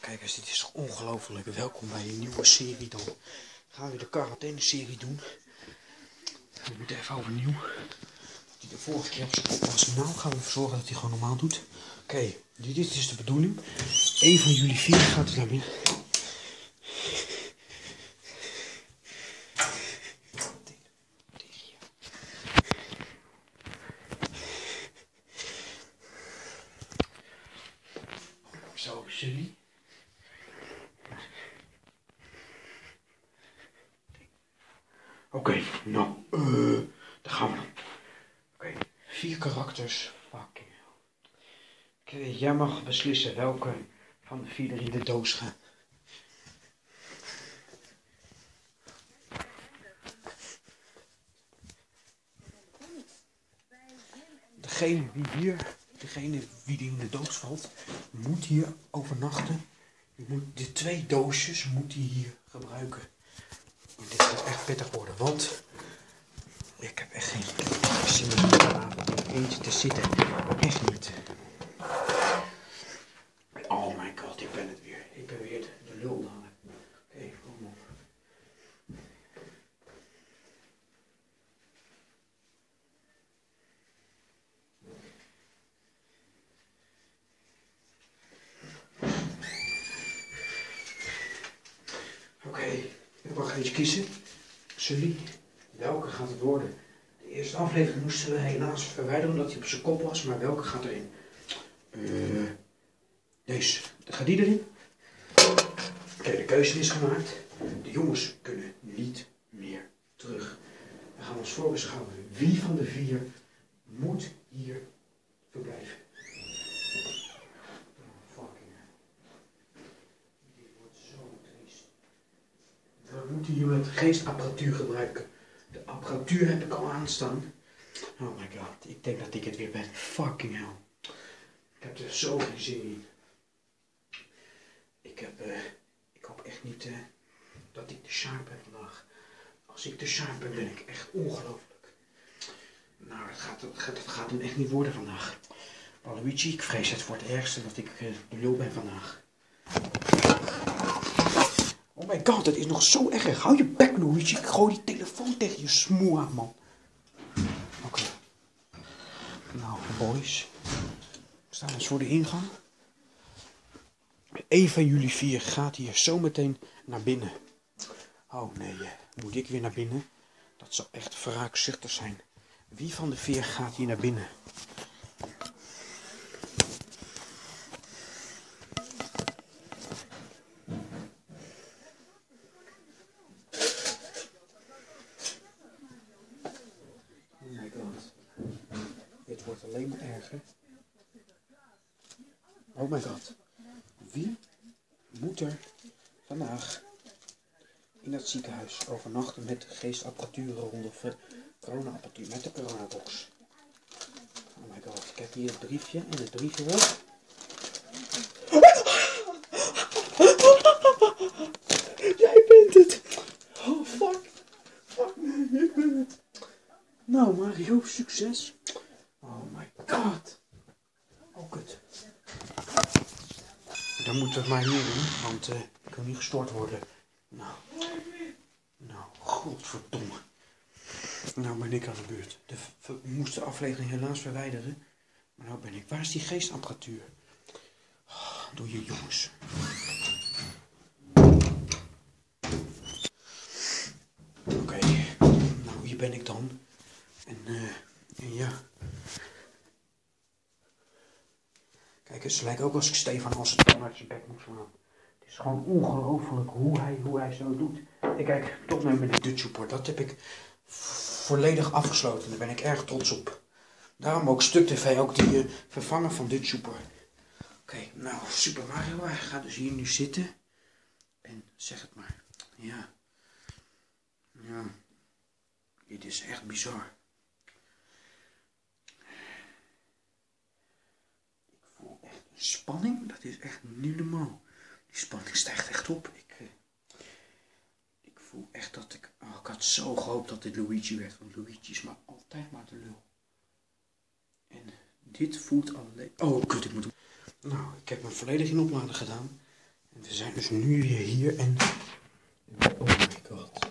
kijkers, dit is ongelooflijk. Welkom bij een nieuwe serie dan. Gaan we de quarantaine-serie doen. We moeten even overnieuw. Dat hij de vorige keer op zijn kop was. Nou gaan we ervoor zorgen dat hij gewoon normaal doet. Oké, dit is de bedoeling. Eén van jullie vier gaat er naar binnen. Zo, jullie. Oké, nou, daar gaan we dan. Oké, 4 karakters. Fucking hell. Oké, jij mag beslissen welke van de 4 er in de doos gaan. Degene wie in de doos valt, moet hier overnachten. De 2 doosjes moet hij hier gebruiken. En dit gaat echt pittig worden, want ik heb echt geen zin meer om eentje te zitten. Echt niet. Oh my god, ik ben het weer. Ik ben weer de lul dadelijk. Oké, kom op. Oké, ik mag eentje kiezen. Sully, welke gaat het worden? De eerste aflevering moesten we helaas verwijderen omdat hij op zijn kop was, maar welke gaat erin? Deze. Gaat die erin? Oké, de keuze is gemaakt. De jongens kunnen niet meer terug. We gaan ons voorbeschouwen. Wie van de 4 moet hier verblijven? We moeten hier met geestapparatuur gebruiken. De apparatuur heb ik al aanstaan. Oh my god, ik denk dat ik het weer ben. Fucking hell. Ik heb er zo geen zin in. Ik hoop echt niet dat ik te sharp ben vandaag. Als ik te sharp ben, ben ik echt ongelooflijk. Nou, dat gaat hem echt niet worden vandaag. Luigi, ik vrees het voor het ergste dat ik de lul ben vandaag. Oh my god, dat is nog zo erg. Hou je bek, Luigi. Ik gooi die telefoon tegen je smoel aan, man. Oké. Nou, boys. We staan dus voor de ingang. Eén van jullie 4 gaat hier zometeen naar binnen. Oh nee, moet ik weer naar binnen? Dat zou echt wraakzuchtig zijn. Wie van de 4 gaat hier naar binnen? Wordt alleen maar erger. Oh my god. Wie moet er vandaag in het ziekenhuis overnachten met geestapparatuur rond of corona-apparatuur met de coronabox? Oh my god. Ik heb hier het briefje en het briefje wordt. Jij bent het. Oh fuck. Fuck nee, ik ben het. Nou Mario, succes. Oh my god. Oh kut. Dan moeten we het maar hier doen, want ik wil niet gestoord worden. Nou, godverdomme. Nou ben ik aan de beurt. We moesten de aflevering helaas verwijderen. Maar nou ben ik. Waar is die geestapparatuur? Oh, doe je jongens. Oké. Nou hier ben ik dan. En ja. Kijk, het lijkt ook als ik Stefan als het dan uit zijn bek moet slaan. Het is gewoon ongelooflijk hoe hij zo doet. Ik kijk, tot nu met de Dutch Support. Dat heb ik volledig afgesloten. Daar ben ik erg trots op. Daarom ook Stuk TV, ook die vervanger van Dutch Support. Oké, nou, Super Mario, hij gaat dus hier nu zitten. En zeg het maar. Ja. Ja. Dit is echt bizar. Spanning, dat is echt niet normaal. Die spanning stijgt echt op. Ik voel echt dat ik... Oh, ik had zo gehoopt dat dit Luigi werd. Want Luigi is maar altijd maar de lul. En dit voelt alleen... Oh, kut, ik moet... Nou, ik heb hem volledig in opladen gedaan. En we zijn dus nu weer hier en... Oh my god.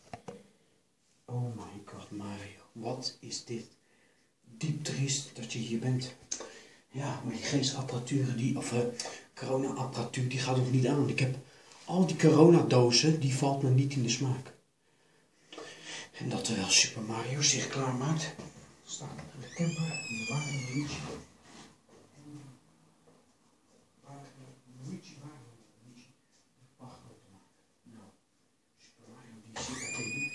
Oh my god, Mario. Wat is dit? Diep triest dat je hier bent. Ja, maar die geestapparatuur, corona-apparatuur, die gaat nog niet aan. Ik heb al die coronadozen, die valt me niet in de smaak. En dat terwijl Super Mario zich klaarmaakt, staat er de camper in de warme Luigi. Nou, Super Mario die zit daar tegen.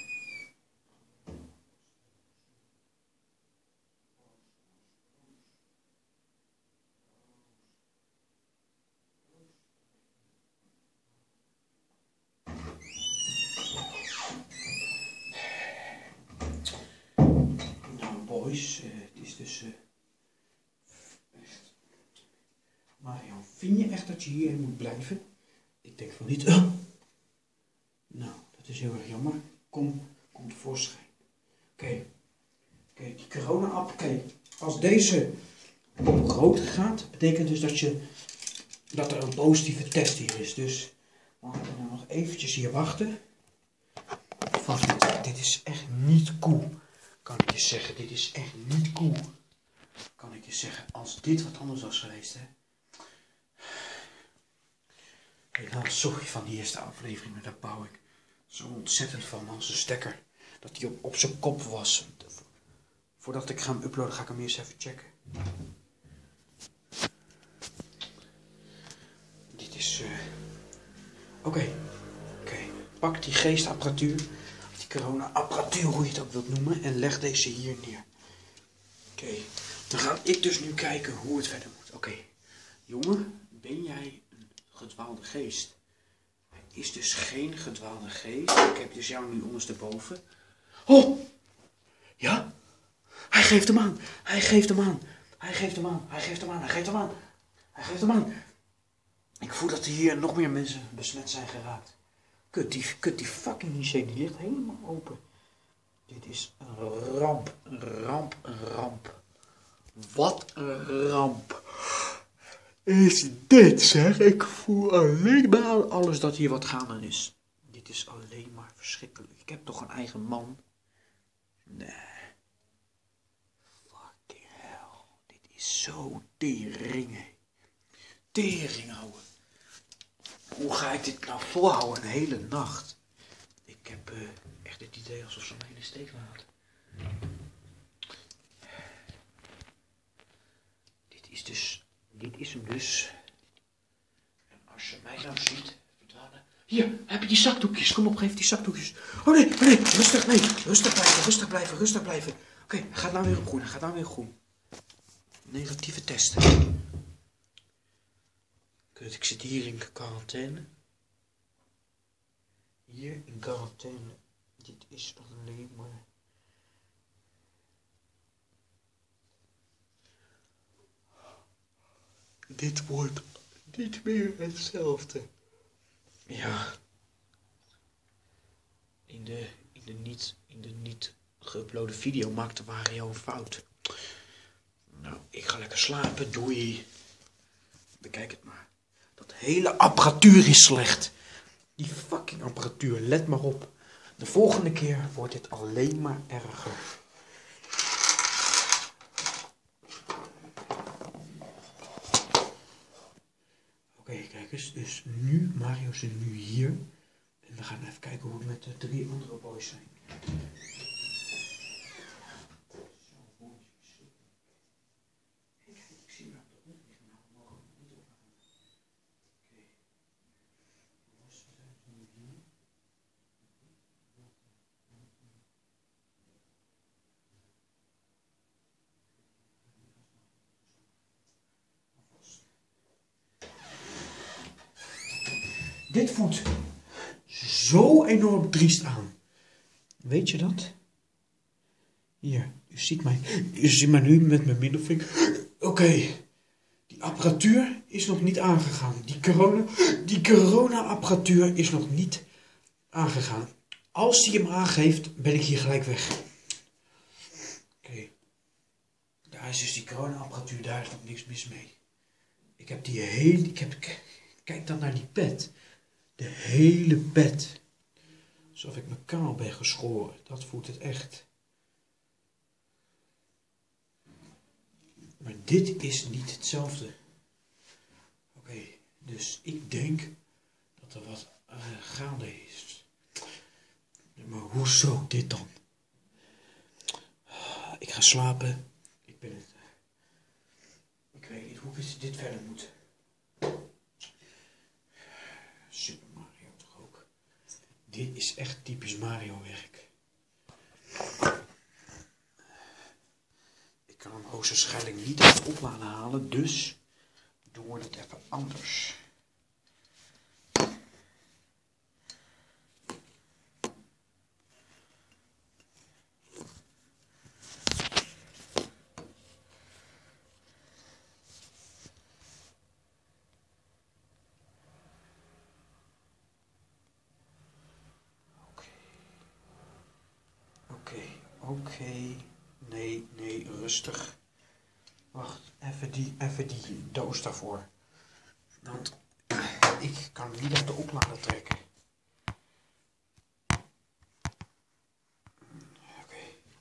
Boys, het is dus echt. Mario, vind je echt dat je hier moet blijven? Ik denk van niet. Nou, dat is heel erg jammer. Kom tevoorschijn. Oké, die corona-app. Oké, als deze op rood gaat, betekent dus dat er een positieve test hier is. Dus we gaan er nog eventjes hier wachten. Dit is echt niet cool. Kan ik je zeggen, dit is echt niet cool. Kan ik je zeggen, als dit wat anders was geweest, hè. Helaas, sorry van die eerste aflevering, maar daar bouw ik zo ontzettend van als een stekker. Dat die op zijn kop was. Voordat ik ga hem uploaden, ga ik hem eerst even checken. Dit is... Oké. Pak die geestapparatuur. Corona-apparatuur, hoe je het ook wilt noemen, en leg deze hier neer. Oké, dan ga ik dus nu kijken hoe het verder moet. Oké, jongen, ben jij een gedwaalde geest? Hij is dus geen gedwaalde geest. Ik heb dus jou nu ondersteboven. Oh! Ja? Hij geeft hem aan. Hij geeft hem aan. Ik voel dat hier nog meer mensen besmet zijn geraakt. Kut, die fucking IC, die ligt helemaal open. Dit is een ramp. Wat een ramp. Is dit, zeg? Ik voel alleen maar aan alles dat hier wat gaande is. Dit is alleen maar verschrikkelijk. Ik heb toch een eigen man? Nee. Fucking hell. Dit is zo tering, hè. Tering, ouwe. Hoe ga ik dit nou volhouden een hele nacht? Ik heb echt het idee alsof ze mij in de steek laten. Dit is hem dus. En als je mij nou ziet verdwalen. Hier, heb je die zakdoekjes? Kom op, geef die zakdoekjes. Oh nee, rustig blijven. Oké, hij gaat nou weer op groen. Negatieve testen. Kut, ik zit hier in quarantaine. Hier in quarantaine. Dit is alleen maar... Dit wordt niet meer hetzelfde. Ja. In de niet geüploade video maakte Mario een fout. Nou, ik ga lekker slapen. Doei. Bekijk het maar. Dat hele apparatuur is slecht. Die fucking apparatuur, let maar op. De volgende keer wordt dit alleen maar erger. Oké, kijk eens. Dus nu, Mario zit nu hier. En we gaan even kijken hoe het met de 3 andere boys zijn. Ik zie hem op de grond liggen, maar we mogen hem niet ophangen. Oké. We zijn nu hier. Dit voelt zo enorm triest aan. Weet je dat? Hier, u ziet mij nu met mijn middelvinger. Oké, die apparatuur is nog niet aangegaan. Die corona-apparatuur is nog niet aangegaan. Als hij hem aangeeft, ben ik hier gelijk weg. Oké. Daar is dus die corona-apparatuur, daar is nog niks mis mee. Ik heb Kijk dan naar die pet. De hele pet. Alsof ik me kaal ben geschoren. Dat voelt het echt. Maar dit is niet hetzelfde. Oké, dus ik denk dat er wat gaande is. Maar hoezo dit dan? Ik ga slapen. Ik ben het. Ik weet niet hoe dit verder moet. Super Mario toch ook. Dit is echt typisch Mario werk. Ik kan hem hoogstwaarschijnlijk niet uit de oplader halen, dus doen we het even anders. Oké. Nee, rustig. Wacht, even die doos daarvoor. Want ik kan hem niet uit de oplader trekken. Oké.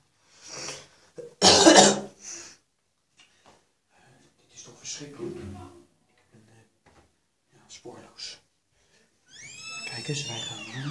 Dit is toch verschrikkelijk. Ik ben spoorloos. Kijk eens, wij gaan nu.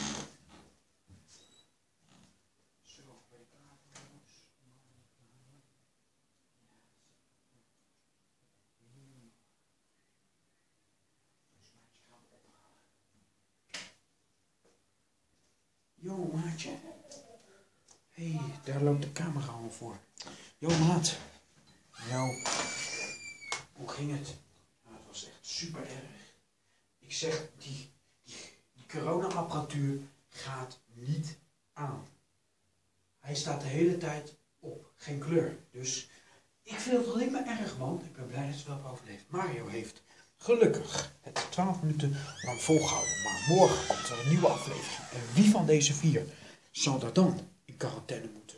Yo, maatje. Hé, daar loopt de camera al voor. Yo, maat. Nou, hoe ging het? Nou, het was echt super erg. Ik zeg, die corona-apparatuur gaat niet aan. Hij staat de hele tijd op, geen kleur. Dus ik vind het alleen maar erg, man. Ik ben blij dat ze wel overleefd. Mario heeft gelukkig het 12 minuten lang volgehouden. Maar morgen komt er een nieuwe aflevering. En wie van deze 4 zal daar dan in quarantaine moeten?